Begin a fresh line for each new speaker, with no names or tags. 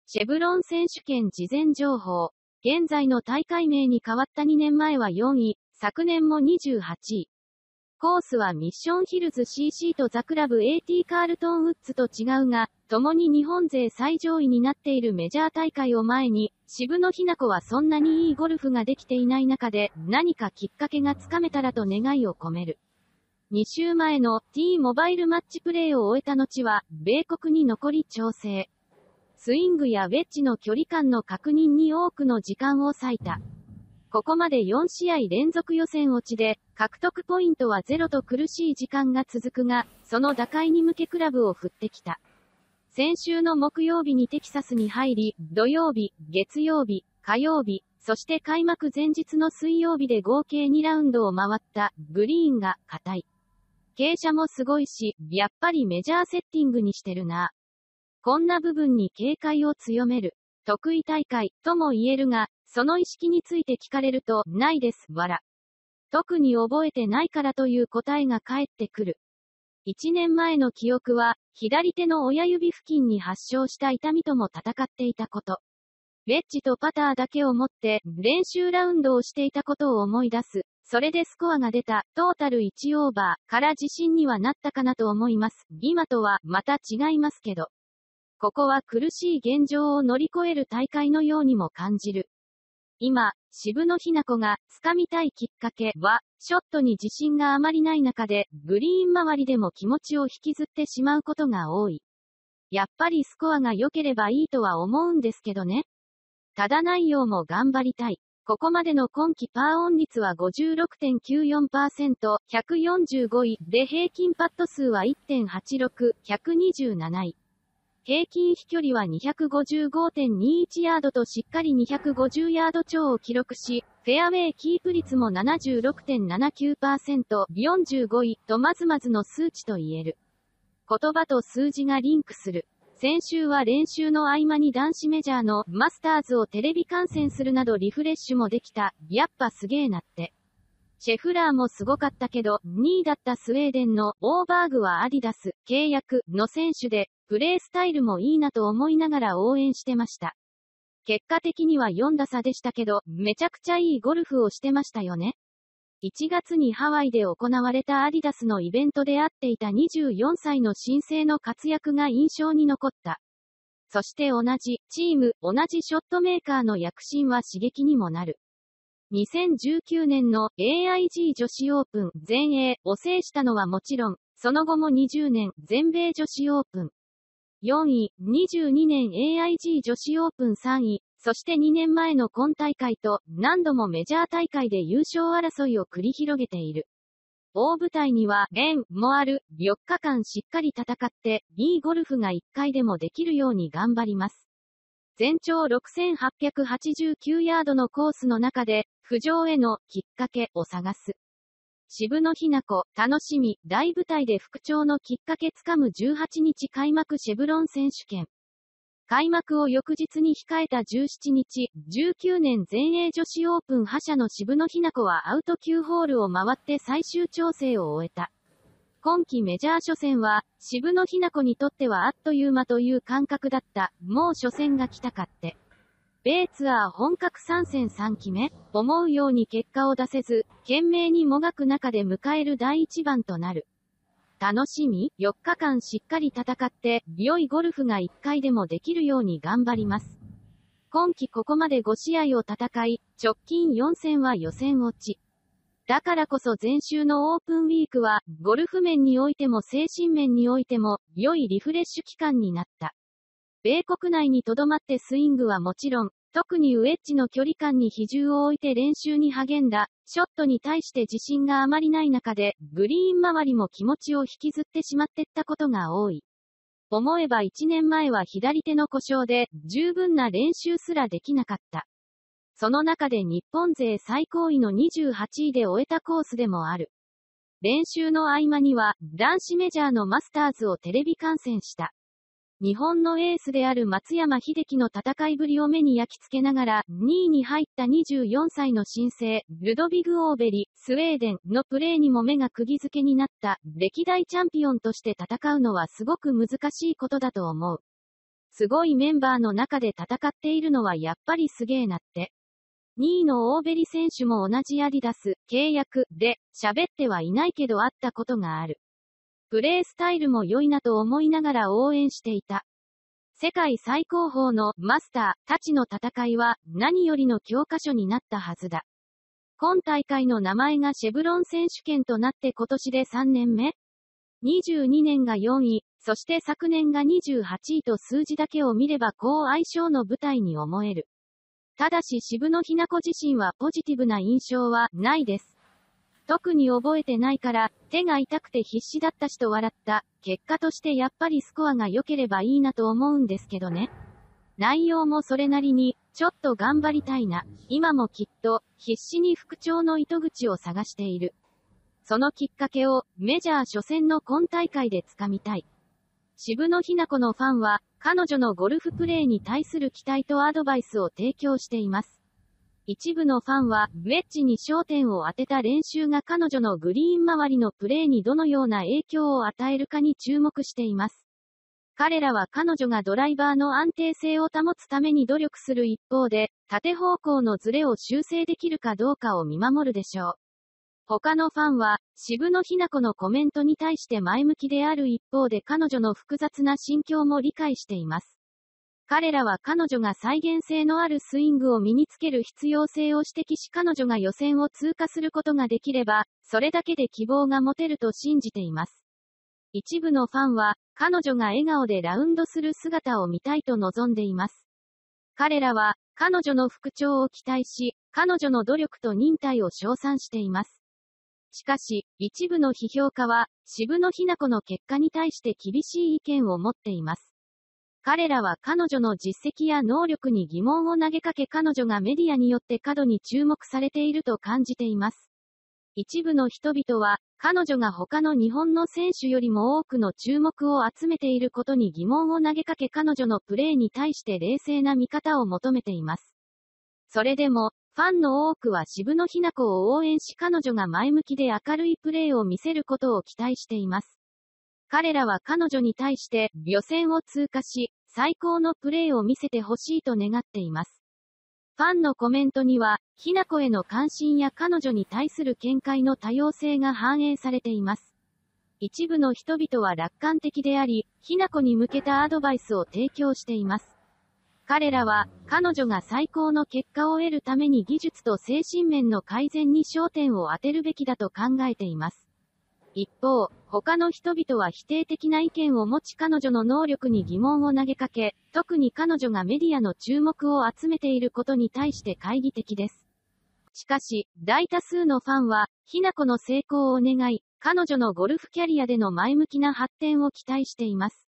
シェブロン選手権事前情報。現在の大会名に変わった2年前は4位、昨年も28位。コースはミッションヒルズ CC とザクラブ AT カールトンウッズと違うが、共に日本勢最上位になっているメジャー大会を前に、渋野日向子はそんなにいいゴルフができていない中で、何かきっかけがつかめたらと願いを込める。2週前の T モバイルマッチプレーを終えた後は、米国に残り調整。スイングやウェッジの距離感の確認に多くの時間を割いた。ここまで4試合連続予選落ちで、獲得ポイントはゼロと苦しい時間が続くが、その打開に向けクラブを振ってきた。先週の木曜日にテキサスに入り、土曜日、月曜日、火曜日、そして開幕前日の水曜日で合計2ラウンドを回ったグリーンが硬い。傾斜もすごいし、やっぱりメジャーセッティングにしてるな。こんな部分に警戒を強める。得意大会、とも言えるが、その意識について聞かれると、ないです、わら。特に覚えてないからという答えが返ってくる。1年前の記憶は、左手の親指付近に発症した痛みとも戦っていたこと。ウェッジとパターだけを持って、練習ラウンドをしていたことを思い出す。それでスコアが出た、トータル1オーバーから自信にはなったかなと思います。今とは、また違いますけど。ここは苦しい現状を乗り越える大会のようにも感じる。今、渋野日向子が掴みたいきっかけは、ショットに自信があまりない中で、グリーン周りでも気持ちを引きずってしまうことが多い。やっぱりスコアが良ければいいとは思うんですけどね。ただ内容も頑張りたい。ここまでの今季パーオン率は 56.94%、145位で平均パット数は 1.86、127位。平均飛距離は 255.21 ヤードとしっかり250ヤード超を記録し、フェアウェイキープ率も 76.79%、45位とまずまずの数値と言える。言葉と数字がリンクする。先週は練習の合間に男子メジャーのマスターズをテレビ観戦するなどリフレッシュもできた。やっぱすげーなって。シェフラーもすごかったけど、2位だったスウェーデンのオーバーグはアディダス契約の選手で、プレースタイルもいいなと思いながら応援してました。結果的には4打差でしたけど、めちゃくちゃいいゴルフをしてましたよね。1月にハワイで行われたアディダスのイベントで会っていた24歳の新星の活躍が印象に残った。そして同じチーム、同じショットメーカーの躍進は刺激にもなる。2019年の AIG 女子オープン全英を制したのはもちろん、その後も20年全米女子オープン4位、22年 AIG 女子オープン3位、そして2年前の今大会と何度もメジャー大会で優勝争いを繰り広げている。大舞台には縁もある。4日間しっかり戦っていいゴルフが1回でもできるように頑張ります。全長6889ヤードのコースの中で浮上へのきっかけを探す。渋野日向子、楽しみ、大舞台で復調のきっかけつかむ18日開幕シェブロン選手権。開幕を翌日に控えた17日、19年全英女子オープン覇者の渋野日向子はアウト9ホールを回って最終調整を終えた。今季メジャー初戦は、渋野日向子にとってはあっという間という感覚だった。もう初戦が来たかって。米ツアー本格参戦3期目、思うように結果を出せず、懸命にもがく中で迎える第1番となる。楽しみ、4日間しっかり戦って、良いゴルフが1回でもできるように頑張ります。今季ここまで5試合を戦い、直近4戦は予選落ち。だからこそ前週のオープンウィークは、ゴルフ面においても精神面においても、良いリフレッシュ期間になった。米国内に留まってスイングはもちろん、特にウェッジの距離感に比重を置いて練習に励んだ。ショットに対して自信があまりない中で、グリーン周りも気持ちを引きずってしまってったことが多い。思えば1年前は左手の故障で、十分な練習すらできなかった。その中で日本勢最高位の28位で終えたコースでもある。練習の合間には、男子メジャーのマスターズをテレビ観戦した。日本のエースである松山英樹の戦いぶりを目に焼き付けながら、2位に入った24歳の新星、ルドビグ・オーベリ、スウェーデンのプレーにも目が釘付けになった。歴代チャンピオンとして戦うのはすごく難しいことだと思う。 すごいメンバーの中で戦っているのはやっぱりすげえなって。2位のオーベリ選手も同じアディダス契約で喋ってはいないけど会ったことがある。プレースタイルも良いなと思いながら応援していた。世界最高峰のマスターたちの戦いは何よりの教科書になったはずだ。今大会の名前がシェブロン選手権となって今年で3年目 ?22 年が4位、そして昨年が28位と数字だけを見れば好相性の舞台に思える。ただし渋野日向子自身はポジティブな印象はないです。特に覚えてないから手が痛くて必死だったしと笑った。結果としてやっぱりスコアが良ければいいなと思うんですけどね。内容もそれなりにちょっと頑張りたいな。今もきっと必死に復調の糸口を探している。そのきっかけをメジャー初戦の今大会でつかみたい。渋野日向子のファンは彼女のゴルフプレーに対する期待とアドバイスを提供しています。一部のファンは、ウェッジに焦点を当てた練習が彼女のグリーン周りのプレーにどのような影響を与えるかに注目しています。彼らは彼女がドライバーの安定性を保つために努力する一方で、縦方向のズレを修正できるかどうかを見守るでしょう。他のファンは、渋野日向子のコメントに対して前向きである一方で彼女の複雑な心境も理解しています。彼らは彼女が再現性のあるスイングを身につける必要性を指摘し彼女が予選を通過することができれば、それだけで希望が持てると信じています。一部のファンは、彼女が笑顔でラウンドする姿を見たいと望んでいます。彼らは、彼女の復調を期待し、彼女の努力と忍耐を称賛しています。しかし、一部の批評家は、渋野日向子の結果に対して厳しい意見を持っています。彼らは彼女の実績や能力に疑問を投げかけ彼女がメディアによって過度に注目されていると感じています。一部の人々は、彼女が他の日本の選手よりも多くの注目を集めていることに疑問を投げかけ彼女のプレーに対して冷静な見方を求めています。それでも、ファンの多くは渋野日向子を応援し彼女が前向きで明るいプレーを見せることを期待しています。彼らは彼女に対して予選を通過し、最高のプレーを見せてほしいと願っています。ファンのコメントには、日向子への関心や彼女に対する見解の多様性が反映されています。一部の人々は楽観的であり、日向子に向けたアドバイスを提供しています。彼らは、彼女が最高の結果を得るために技術と精神面の改善に焦点を当てるべきだと考えています。一方、他の人々は否定的な意見を持ち彼女の能力に疑問を投げかけ、特に彼女がメディアの注目を集めていることに対して懐疑的です。しかし、大多数のファンは、日向子の成功を願い、彼女のゴルフキャリアでの前向きな発展を期待しています。